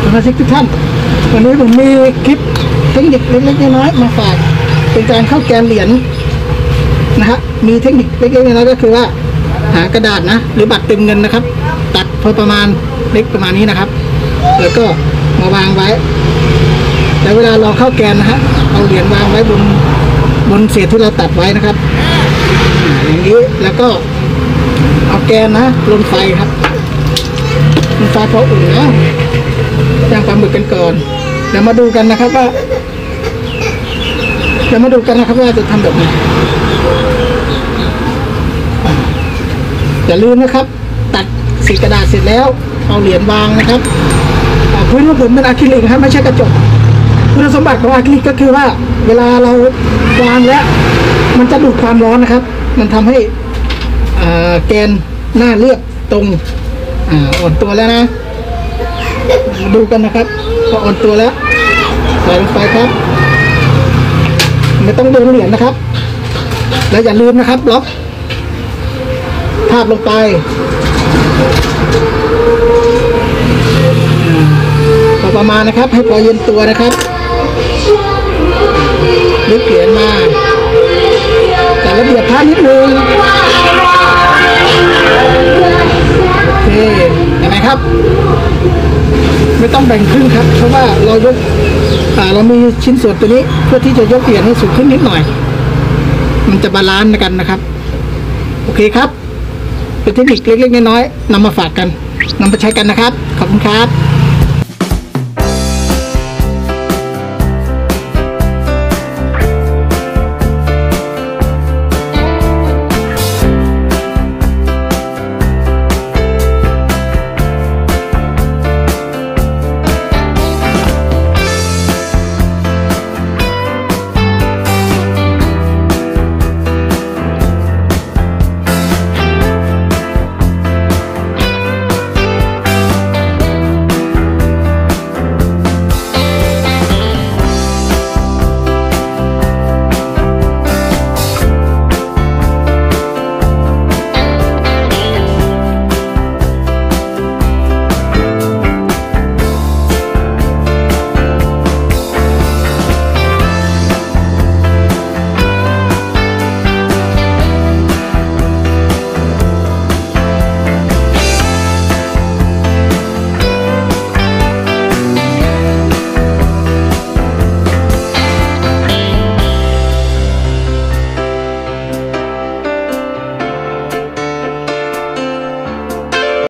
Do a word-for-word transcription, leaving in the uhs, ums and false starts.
มาชิกทุกท่านวันนี้ผมมีคลิปเทคนิคเล็กๆน้อยๆมาฝากเป็นการเข้าแกนเหรียญนะฮะมีเทคนิคเล็กๆน้อยๆก็คือว่าหากระดาษนะหรือบัตรเติมเงินนะครับตัดพอประมาณเล็กประมาณนี้นะครับแล้วก็มาวางไว้แล้วเวลาเราเข้าแกนนะฮะเอาเหรียญวางไว้บนบนเศษที่เราตัดไว้นะครับอย่างนี้แล้วก็เอาแกนนะลนไฟครับลนไฟพออุ่นนะย่างปลาหมึกกันก่อนเดี๋ยวมาดูกันนะครับว่าเดี๋ยวมาดูกันนะครับว่าจะทำแบบไหนอย่าลืมนะครับตัดสีกระดาษเสร็จแล้วเอาเหรียญวางนะครับพื้นของผมเป็นอะคริลิกครับไม่ใช่กระจกคุณสมบัติของอะคริลิกก็คือว่าเวลาเราวางแล้วมันจะดูดความร้อนนะครับมันทำให้แกนหน้าเรียบตรงอ่อนตัวแล้วนะมาดูกันนะครับพออ่อนตัวแล้วใส่ลงไปครับไม่ต้องโดนเหรียญนะครับแล้วอย่าลืมนะครับล็อกภาพลงไปพอประมาณนะครับให้พอเย็นตัวนะครับลึกเหรียญมาแต่ระเบียบภาพนิดนึงโอเคเห็นไหมครับไม่ต้องแบ่งครึ่งครับเพราะว่าเรายกเรามีชิ้นส่วนตัวนี้เพื่อที่จะยกเหรียญให้สูงขึ้นนิดหน่อยมันจะบาลานซ์กันนะครับโอเคครับเป็นเทคนิคเล็กๆน้อยๆนำมาฝากกันนำไปใช้กันนะครับขอบคุณครับ